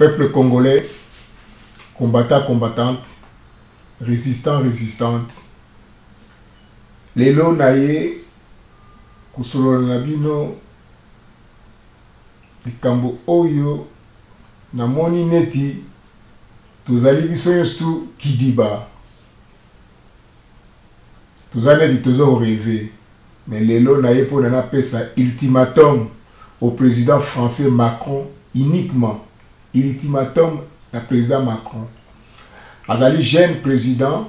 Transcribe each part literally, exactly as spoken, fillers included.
peuple congolais, combattant, combattante, résistant, résistante, lelo naye kusolo na bino likambo oyo namoni neti tozali biso nyonso kidiba tozali neti tozo rêver mais lelo naye po na pesa ultimatum au président français Macron uniquement ultimatum na président Macron azali jeune président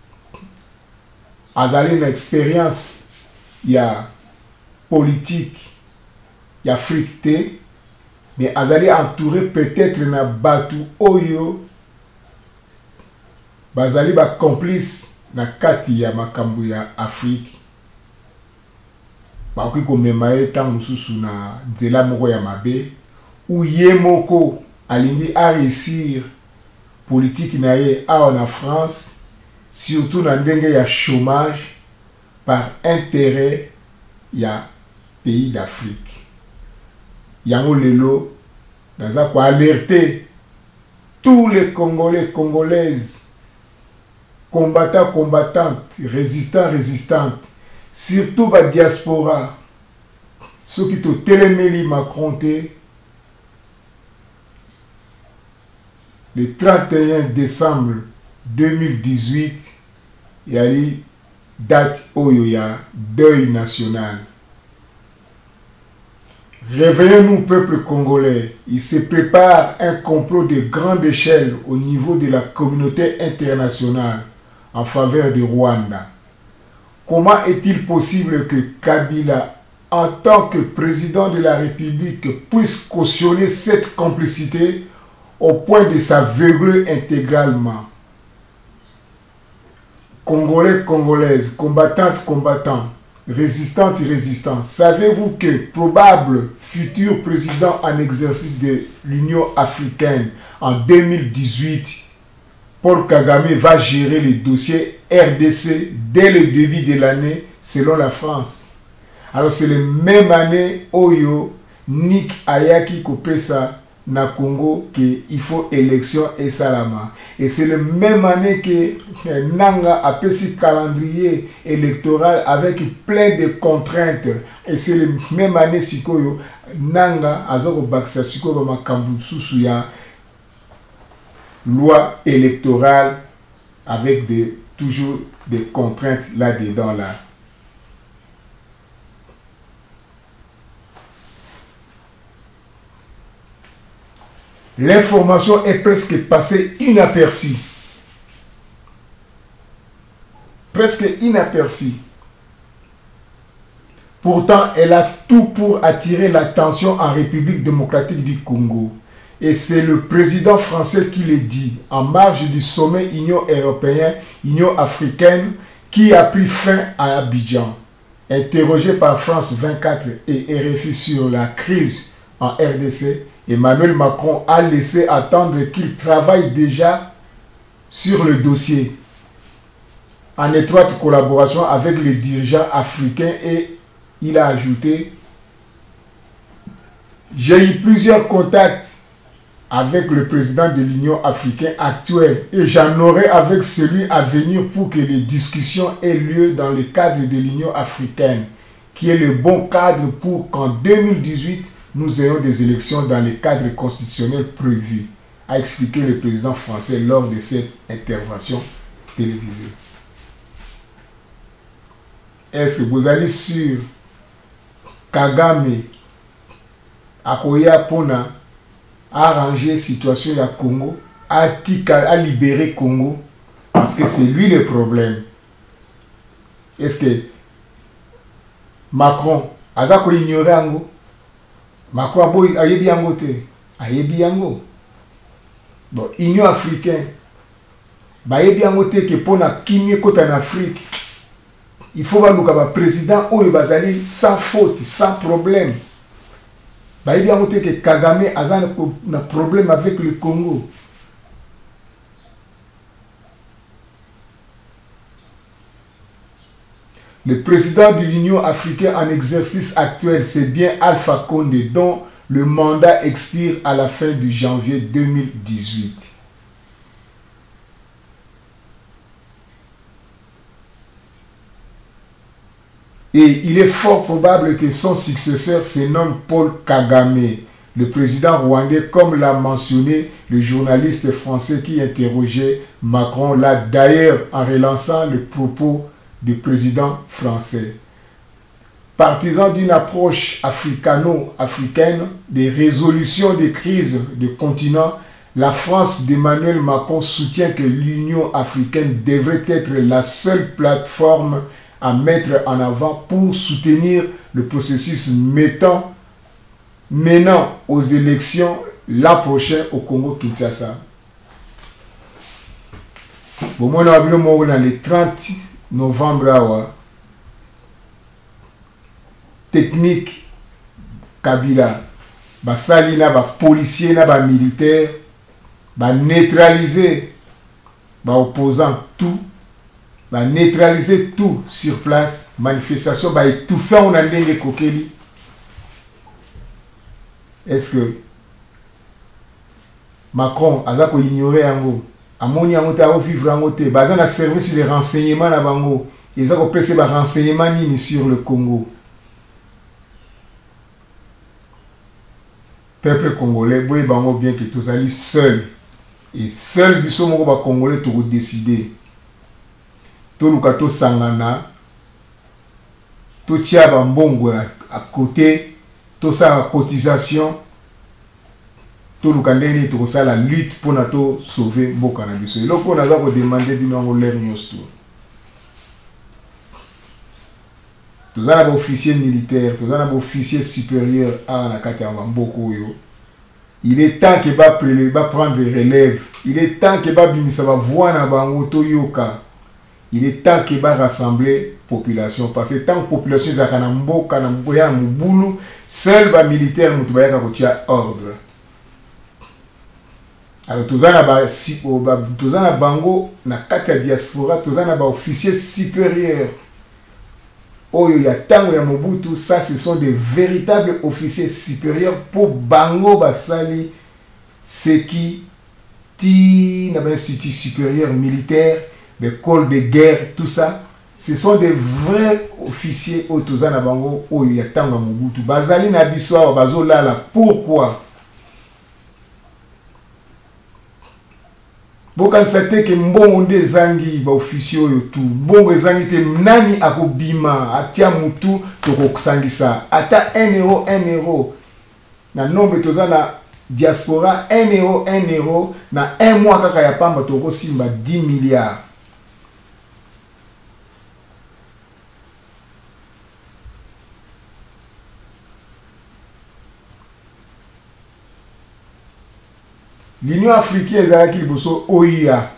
azali une expérience ya politique ya fricté mais azali entouré peut-être na batu oyo bazali ba complice na kati ya makambo ya Afrique ba oki komema ye tango mususu na nzela moko ya mabe ou ye moko alingi a réussir politique na ye awa na France surtout na ndenge ya chômage par intérêt ya pays d'Afrique yango lelo naza ko alerter tous les Congolais congolaises combattants combattantes résistants résistantes surtout ba diaspora ceux qui to telemeli Macron te le trente et un décembre deux mille dix-huit il y a eu date oyo ya deuil national. Réveillons-nous, peuple congolais. Il se prépare un complot de grande échelle au niveau de la communauté internationale en faveur de Rwanda. Comment est-il possible que Kabila, en tant que président de la République, puisse cautionner cette complicité au point de s'aveugler intégralement? Congolais, Congolaises, combattantes, combattants, résistantes et résistants, savez-vous que probable futur président en exercice de l'Union africaine en deux mille dix-huit, Paul Kagame va gérer le dossier R D C dès le début de l'année selon la France? Alors c'est la même année Oyo Nick Ayaki Kopesa na Congo qu'il faut élection et salama. Et c'est la même année que Nanga a fait ce calendrier électoral avec plein de contraintes. Et c'est la même année que Nanga a baksa siko ba makambu susu ya loi électorale avec des, toujours des contraintes là-dedans là. L'information est presque passée inaperçue. Presque inaperçue. Pourtant, elle a tout pour attirer l'attention en République démocratique du Congo. Et c'est le président français qui le dit, en marge du sommet Union européenne, Union africaine, qui a pris fin à Abidjan. Interrogé par France vingt-quatre et R F I sur la crise en R D C, Emmanuel Macron a laissé attendre qu'il travaille déjà sur le dossier, en étroite collaboration avec les dirigeants africains, et il a ajouté: j'ai eu plusieurs contacts avec le président de l'Union africaine actuelle et j'en aurai avec celui à venir pour que les discussions aient lieu dans le cadre de l'Union africaine, qui est le bon cadre pour qu'en deux mille dix-huit, nous ayons des élections dans le cadre constitutionnel prévu, a expliqué le président français lors de cette intervention télévisée. Est-ce que vous allez sur Kagame Akoya Pona a arrangé la situation du Congo, a, a libéré Congo, parce que c'est lui le problème? Est-ce que Macron a ignoré Ango? Macron a yebi yango te, a yebi yango. Bon, Union africaine, ba yebi yango te que pour na kimie kota en Afrique, il faut voir le président ou le bazali sans faute, sans problème. Ba yebi yango te que Kagame a un problème avec le Congo. Le président de l'Union africaine en exercice actuel, c'est bien Alpha Condé, dont Le mandat expire à la fin du janvier deux mille dix-huit. Et il est fort probable que son successeur se nomme Paul Kagame, le président rwandais, comme l'a mentionné le journaliste français qui interrogeait Macron là, d'ailleurs en relançant le propos du président français. Partisan d'une approche africano-africaine des résolutions des crises du continent, la France d'Emmanuel Macron soutient que l'Union africaine devrait être la seule plateforme à mettre en avant pour soutenir le processus mettant, menant aux élections l'an prochain au Congo-Kinshasa. Bon, moi, on a le trente novembre, technique Kabila, basali na ba policier na ba militaire, ba neutraliser ba opposant tout, ba neutraliser tout sur place, manifestation ba étouffer on a ndenge kokeli. Est-ce que Macron aza ko ignorer yango, amoni yango ta vivre yango te, baza na service de renseignement na bango, ils ont pese ba renseignement nini sur le Congo. Peuple congolais, boy bango bien que tous allez seul et seul biso moko ba congolais to décider. To lukato sangana, to tia ba mbongo à côté, to sa cotisation, to lukandeni to sa la lutte pour na to sauver mboka na biso. Eloko on a ko demander bino ngo l'air nyosto. Tous les officiers militaires, tous les officiers supérieurs à la Katamboko. Il est temps que va prendre des relèves. Il est temps que va voir na bango yoka. Il est temps que va rassembler population parce que tant que population za kanambo kanambo ya mubulu, seul ba militaire mutubaya ka ordre. Alors tous les ba si tous les bango na kata diaspora, tous les ba officiers supérieurs. Oyo ya tango ya Mobutu, ça ce sont des véritables officiers supérieurs pour bango basali ce qui ti na ba institut supérieur militaire, des corps de guerre, tout ça, ce sont des vrais officiers otoza na bango oyo ya tango ya Mobutu. Bazali na biso bazola la pourquoi? Bokan sate ke mbongo nde zangi ba officier oyo tu mbongo zangi te nani akobima atia mutu toko kusangisa ata un euro un euro na nombre toza na diaspora un euro un euro na un mois kaka ya pamba toko simba dix milliards. L'Union africaine O I A.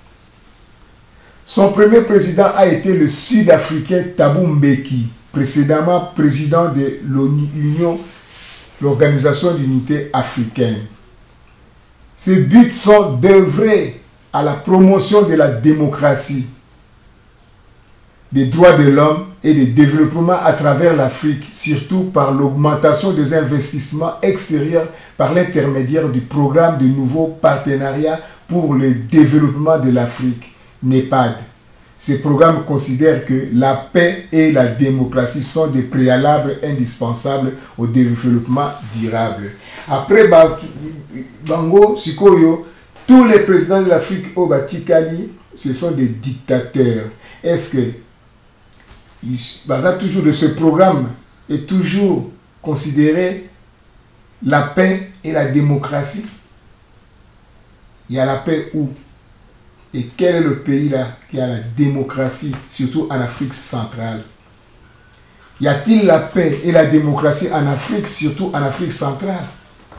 Son premier président a été le Sud-Africain Thabo Mbeki, précédemment président de l'Union, l'Organisation d'unité africaine. Ses buts sont d'œuvrer à la promotion de la démocratie, des droits de l'homme et du développement à travers l'Afrique, surtout par l'augmentation des investissements extérieurs par l'intermédiaire du programme de nouveaux partenariats pour le développement de l'Afrique, NEPAD. Ce programme considère que la paix et la démocratie sont des préalables indispensables au développement durable. Après Bango, Sikoyo, tous les présidents de l'Afrique au Batikali, ce sont des dictateurs. Est-ce que il base toujours de ce programme est toujours considéré la paix et la démocratie? Il y a la paix où? Et quel est le pays là qui a la démocratie, surtout en Afrique centrale? Y a-t-il la paix et la démocratie en Afrique, surtout en Afrique centrale?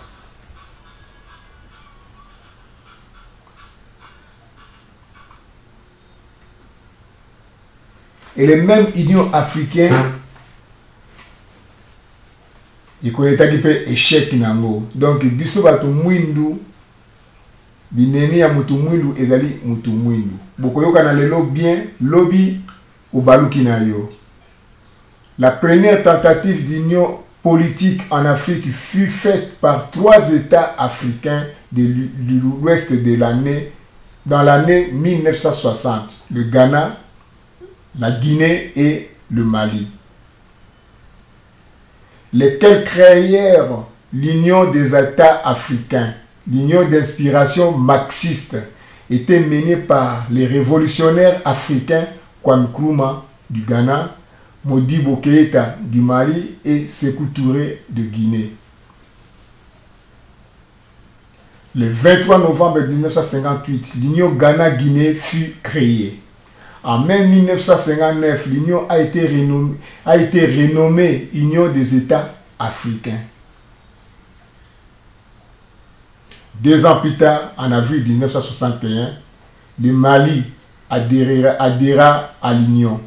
Et les mêmes Union africaine, ils connaissent un peu échec nango. Donc, biso batu mwindu, bineni ya mutu mwindu ezali mutu mwindu. Bokoyoka na lelo bien, lobby ou baluki na yo. La première tentative d'union politique en Afrique fut faite par trois États africains de l'ouest de l'année, dans l'année mille neuf cent soixante, le Ghana, la Guinée et le Mali, lesquels créèrent l'Union des États africains. L'union d'inspiration marxiste était menée par les révolutionnaires africains Kwame Nkrumah du Ghana, Modibo Keïta du Mali et Sékou Touré de Guinée. Le vingt-trois novembre mille neuf cent cinquante-huit, l'Union Ghana-Guinée fut créée. En mai mille neuf cent cinquante-neuf, l'Union a été renommée, a été renommée Union des États africains. Deux ans plus tard, en avril mille neuf cent soixante et un, le Mali adhéra, adhéra à l'Union.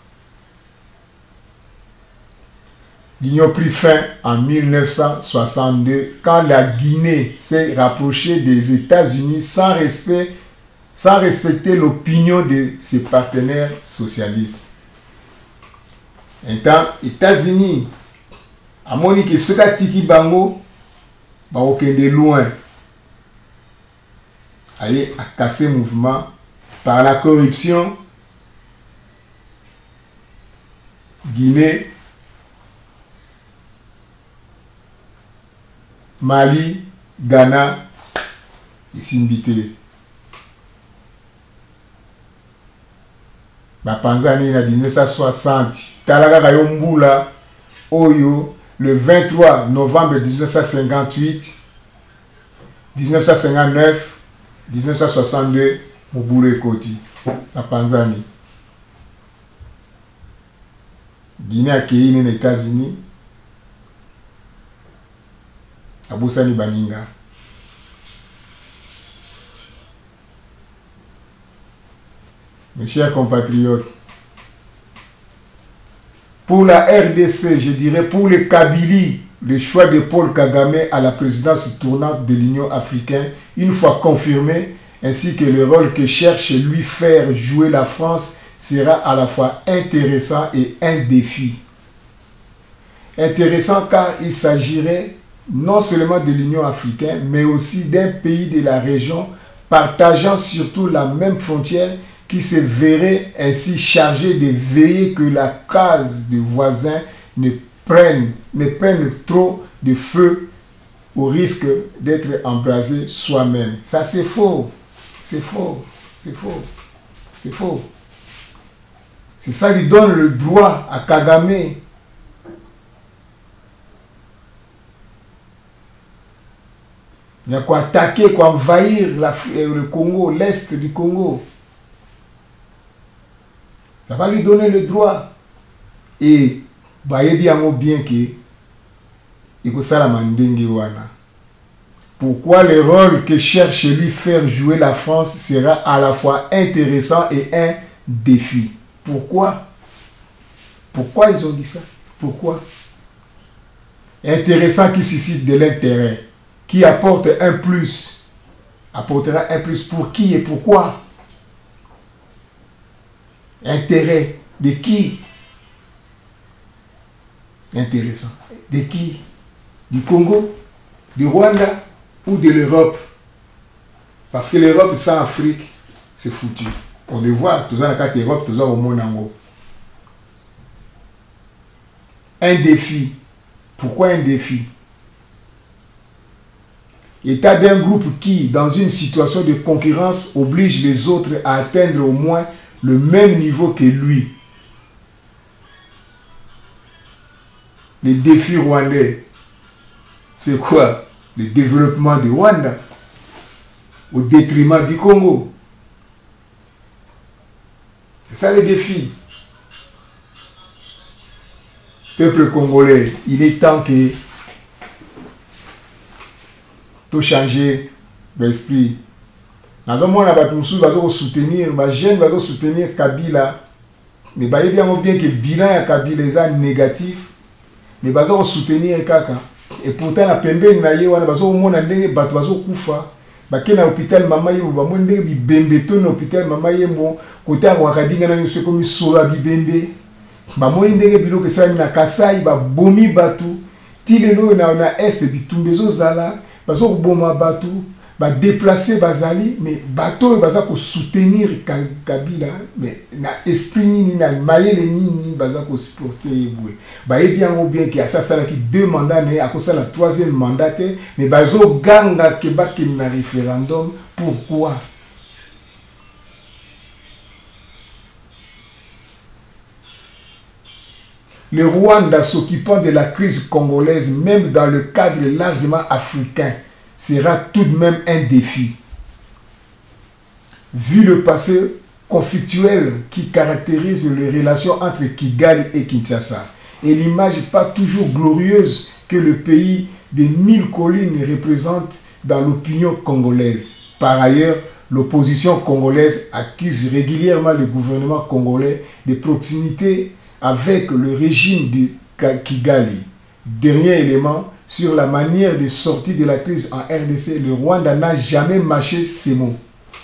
L'Union prit fin en mille neuf cent soixante-deux quand la Guinée s'est rapprochée des États-Unis sans respect, sans respecter l'opinion de ses partenaires socialistes. Un temps, États-Unis, à Monique, ce qu'a tiki bango, bah aucun de loin. Allez, à casser le mouvement par la corruption. Guinée, Mali, Ghana, et Simbité. Bapanzani en mille neuf cent soixante, Talaga Kayombula, Oyo, le vingt-trois novembre mille neuf cent cinquante-huit, mille neuf cent cinquante-neuf, mille neuf cent soixante-deux, Mobutu Koti, Bapanzani. Guinée accueillie les États-Unis, Aboussani Baninga. Mes chers compatriotes, pour la R D C, je dirais pour le Kabylie, le choix de Paul Kagame à la présidence tournante de l'Union africaine, une fois confirmé, ainsi que le rôle que cherche lui faire jouer la France, sera à la fois intéressant et un défi. Intéressant car il s'agirait non seulement de l'Union africaine, mais aussi d'un pays de la région partageant surtout la même frontière qui se verrait ainsi chargé de veiller que la case des voisins ne prenne, ne prenne trop de feu au risque d'être embrasé soi-même. Ça c'est faux, c'est faux, c'est faux, c'est faux. C'est ça qui donne le droit à Kagame il y a quoi attaquer, quoi envahir la, le Congo, l'est du Congo. Ça va lui donner le droit. Et voyez bien bien que il faut ça la mandingue wana. Pourquoi le rôle que cherche lui faire jouer la France sera à la fois intéressant et un défi. Pourquoi? Pourquoi ils ont dit ça? Pourquoi? Intéressant qui suscite de l'intérêt, qui apporte un plus, apportera un plus pour qui et pourquoi? Intérêt de qui? Intéressant. De qui? Du Congo, du Rwanda ou de l'Europe? Parce que l'Europe sans Afrique, c'est foutu. On le voit, tout dans la carte Europe, tout ça au monde en haut. Un défi. Pourquoi un défi? État d'un groupe qui, dans une situation de concurrence, oblige les autres à atteindre au moins le même niveau que lui. Les défis rwandais, c'est quoi? Le développement du Rwanda au détriment du Congo. C'est ça le défi. Peuple congolais, il est temps que tout changer d'esprit. Dans le monde, on va soutenir, les jeunes vont soutenir Kabila. Mais il y a bien que le bilan de Kabila est négatif. Mais ils vont soutenir Kaka. Et pourtant, la pembe naye wana bazo mona ndenge bato bazo kufa. Bake na hôpital mama ye ba mo ndenge bibembe to na hôpital mama ye mo kota wakadinga na nyuso komi solo bibembe. Ba mo ndenge biloko sami na Kasai ba bomi batu ti lelo na na est bitumbezo zala bazo boma batu ba déplacer bazali mais bateau baza ko soutenir Kabila mais na esprit ni na mayele ni baza ko supporter ebwe ba e bien ou bien ki asa sala ki deux mandats ne akosa la troisième mandat mais bazo ganga ke ba ki na référendum. Pourquoi? Le Rwanda s'occupant de la crise congolaise, même dans le cadre largement africain, sera tout de même un défi. Vu le passé conflictuel qui caractérise les relations entre Kigali et Kinshasa, et l'image pas toujours glorieuse que le pays des mille collines représente dans l'opinion congolaise. Par ailleurs, l'opposition congolaise accuse régulièrement le gouvernement congolais de proximité avec le régime de Kigali. Dernier élément, sur la manière de sortir de la crise en R D C, le Rwanda n'a jamais mâché ces mots.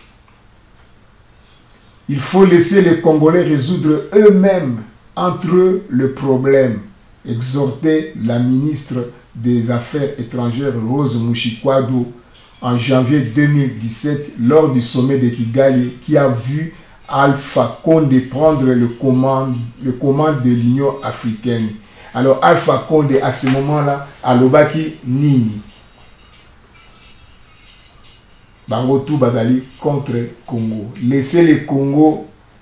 Il faut laisser les Congolais résoudre eux-mêmes entre eux le problème, exhortait la ministre des Affaires étrangères Rose Mushikwado en janvier deux mille dix-sept lors du sommet de Kigali qui a vu Alpha Condé prendre le commande, le commande de l'Union africaine. Alors Alpha Condé à ce moment-là, à Lobaki Nini. Bango tout bazali contre Congo. Laissez le Congo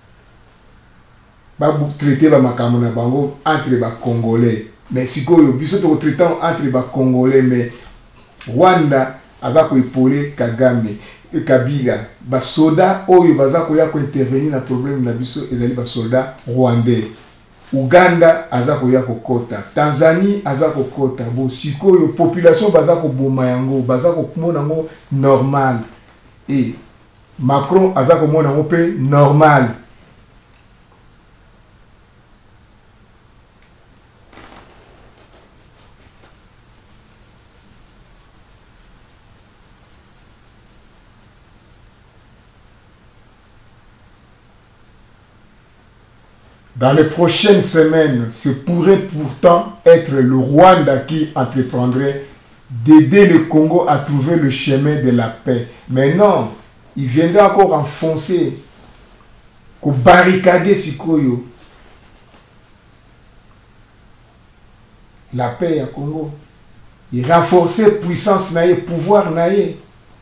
ba traiter ba makamona bango entre les Congolais. Mais si ko yo biso to traitant entre les Congolais mais Rwanda azako épauler Kagame. Kabila, ba soda oyo bazako ya ko intervenir na problème na biso ezali ba soda rwandais. Uganda azako ya kokota, Tanzanie azako kota, bo sikoyo population bazako boma yango, bazako mona ngo normal. Et Macron azako mona ngo pe normal. Dans les prochaines semaines, ce pourrait pourtant être le Rwanda qui entreprendrait d'aider le Congo à trouver le chemin de la paix. Mais non, il viendra encore enfoncer, barricader Sikoyo. La paix au Congo. Il renforcer puissance naïe, pouvoir naïe.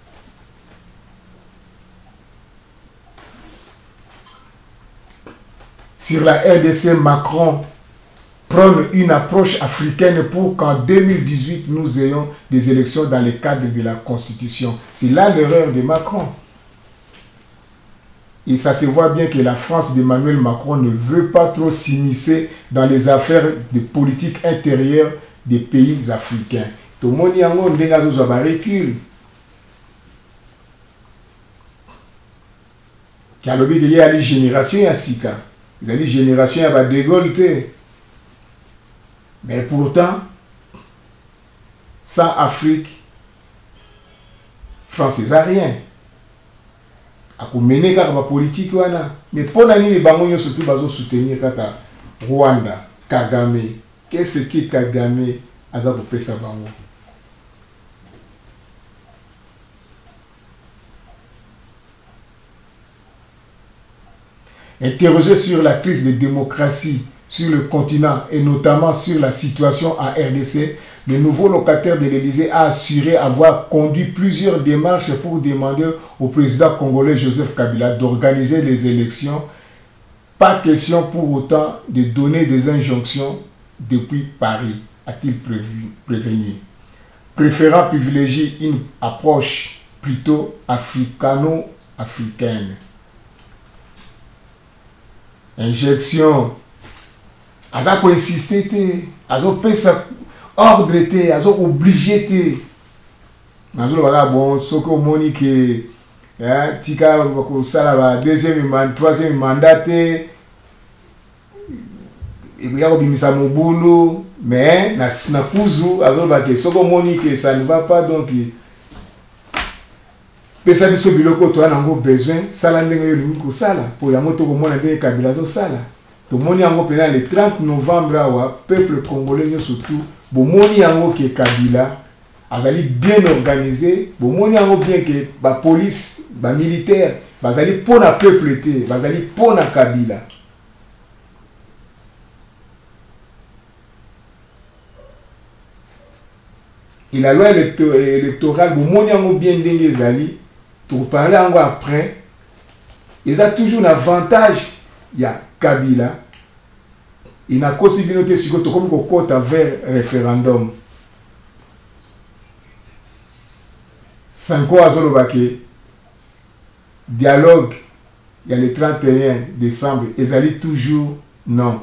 Sur la R D C, Macron prône une approche africaine pour qu'en deux mille dix-huit, nous ayons des élections dans le cadre de la Constitution. C'est là l'erreur de Macron. Et ça se voit bien que la France d'Emmanuel Macron ne veut pas trop s'immiscer dans les affaires de politique intérieure des pays africains. Tout le monde y a un recul. Car le but de la génération est ainsi. Ils ont dit génération il y a des dégolté. Mais pourtant, sans Afrique, France n'a rien. A mener la politique mais pour l'année les bangoyos surtout bazo soutenir kaka Rwanda, Kagame. Qu'est-ce que Kagame a za pour pesa bango? Interrogé sur la crise de démocratie sur le continent et notamment sur la situation en R D C, le nouveau locataire de l'Élysée a assuré avoir conduit plusieurs démarches pour demander au président congolais Joseph Kabila d'organiser les élections. Pas question pour autant de donner des injonctions depuis Paris, a-t-il prévenu. Préférant privilégier une approche plutôt africano-africaine. Injection. Azo insister te, azo pesa ordre te, azo obligé te. Nazo baka bon, soko moni que hein, tika ko sala ba deuxième mandat, troisième mandat te. Et bien ko bimisa mobulu, mais na na kuzu azo baka soko moni que ça ne va pas donc pesa biso biloko to ana ngo besoin sala ndenge yo lingi ko sala pour ya moto ko mona ndenge Kabila zo sala. Tout le monde a le trente novembre, le peuple congolais surtout bomoni yango ke Kabila azali bien organisé, bomoni yango bien que ba police, ba militaire, bazali pona peuple te, bazali pona Kabila. Et la loi électorale, bomoni yango bien ndenge ezali, pour parler yango après, ils ont toujours un avantage, il y a Kabila, il y a une possibilité si tu comme côté vers référendum. Cinq ans à Zolobake, dialogue, il y a le trente et un décembre, ils allaient toujours non.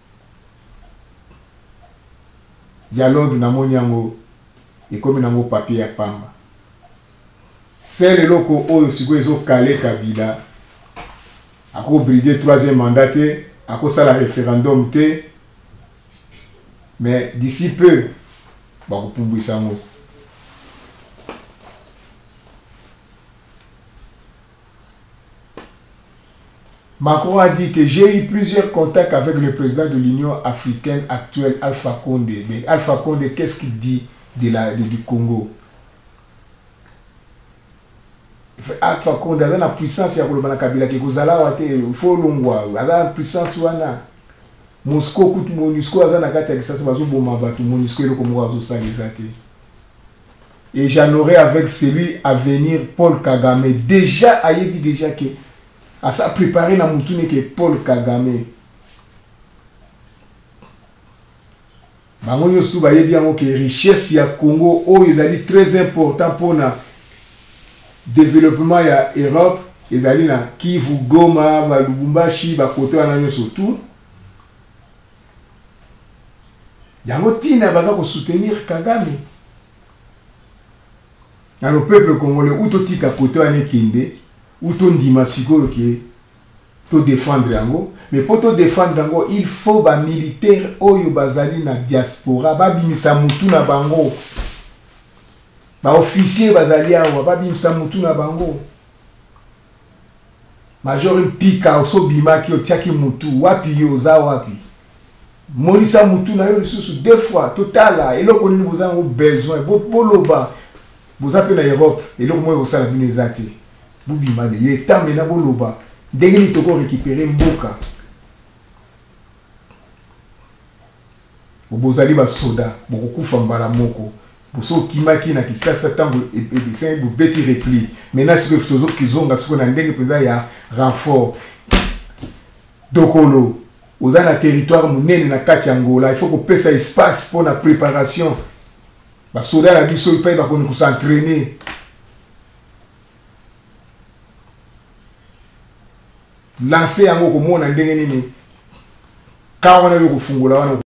Dialogue na moniango, et comme nango papier à pamba. C'est le loco où si ils ont calé Kabila, à quoi briguer troisième mandat, à quoi ça la référendum, mais d'ici peu, bah pour Bouissango. Macron a dit que j'ai eu plusieurs contacts avec le président de l'Union africaine actuelle, Alpha Condé. Mais Alpha Condé, qu'est-ce qu'il dit de la, de, du Congo? Alpha Condé a la puissance ya kolobana Kabila ki kozala wate fo longwa a puissance wana Moscou kut Monusco aza na kati ya kisasa bazo boma batu Monusco eloko moko azo salisa te. Et j'en aurai avec celui à venir Paul Kagame. Déjà ayebi déjà que à ça préparer na mutune que Paul Kagame. Bango nyosu bayebi yango que richesse ya Congo o ezali très important pour na développement ya Europe, ezali na Kivu, Goma, ba Lubumbashi, ba kote wana nyoso tout. Yango tina baza ko soutenir Kagame. Na le peuple congolais ou to tika kote wana kende, ou to ndima sikoyo ke to défendre yango, mais pour to défendre yango, il faut ba militaire oyo bazali na diaspora, ba bimisa mutu na bango. Ba officier bazali awa ba bimisa mutu na bango. Major Mpika oso bima ki otiaki mutu wapi yo za wapi. Monisa mutu na yo lisusu deux fois totala eloko nini bozango besoin bo boloba bozape na Europe eloko moyo osala bino ezati bu bima de l'état mena boloba ndenge ni toko récupérer mboka bozali ba soda bokufa mbala moko boso kimaki na kisasa tango ebisa bu beti repli maintenant ce que tozo kizonga siko na ndenge peza ya renfort dokolo oza na territoire munene na kati ya Angola, il faut que pesa espace pour la préparation. Ba soda na biso ipa ba koni s'entraîner. Lancer yango ko mona ndenge nini. Ka wana yo kufungula wana